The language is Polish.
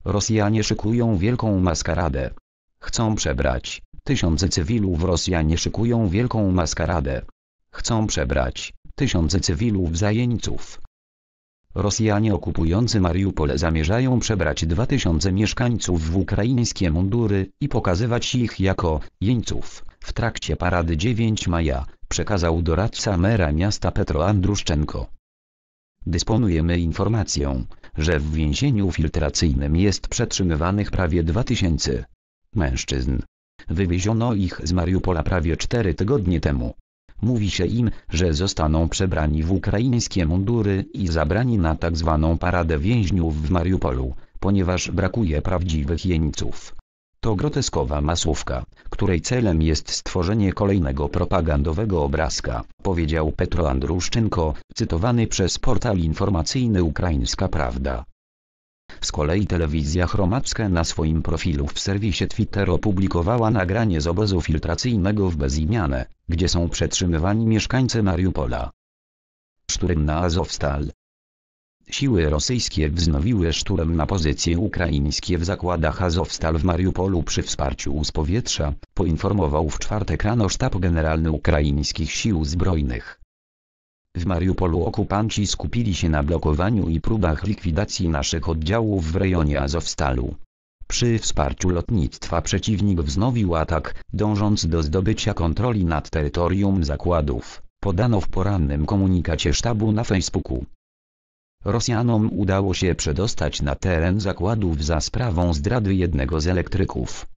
Rosjanie szykują wielką maskaradę. Chcą przebrać tysiące cywilów. Rosjanie szykują wielką maskaradę. Chcą przebrać tysiące cywilów za jeńców. Rosjanie okupujący Mariupol zamierzają przebrać 2000 mieszkańców w ukraińskie mundury i pokazywać ich jako jeńców w trakcie parady 9 maja, przekazał doradca mera miasta Petro Andruszczenko. Dysponujemy informacją, że w więzieniu filtracyjnym jest przetrzymywanych prawie 2000 mężczyzn. Wywieziono ich z Mariupola prawie 4 tygodnie temu. Mówi się im, że zostaną przebrani w ukraińskie mundury i zabrani na tzw. paradę więźniów w Mariupolu, ponieważ brakuje prawdziwych jeńców. To groteskowa masówka, której celem jest stworzenie kolejnego propagandowego obrazka, powiedział Petro Andruszczenko, cytowany przez portal informacyjny Ukraińska Prawda. Z kolei telewizja Hromadzka na swoim profilu w serwisie Twitter opublikowała nagranie z obozu filtracyjnego w Bezimiane, gdzie są przetrzymywani mieszkańcy Mariupola. Szturm na Azowstal. Siły rosyjskie wznowiły szturm na pozycje ukraińskie w zakładach Azowstal w Mariupolu przy wsparciu z powietrza, poinformował w czwartek rano Sztab Generalny Ukraińskich Sił Zbrojnych. W Mariupolu okupanci skupili się na blokowaniu i próbach likwidacji naszych oddziałów w rejonie Azowstalu. Przy wsparciu lotnictwa przeciwnik wznowił atak, dążąc do zdobycia kontroli nad terytorium zakładów, podano w porannym komunikacie sztabu na Facebooku. Rosjanom udało się przedostać na teren zakładów za sprawą zdrady jednego z elektryków.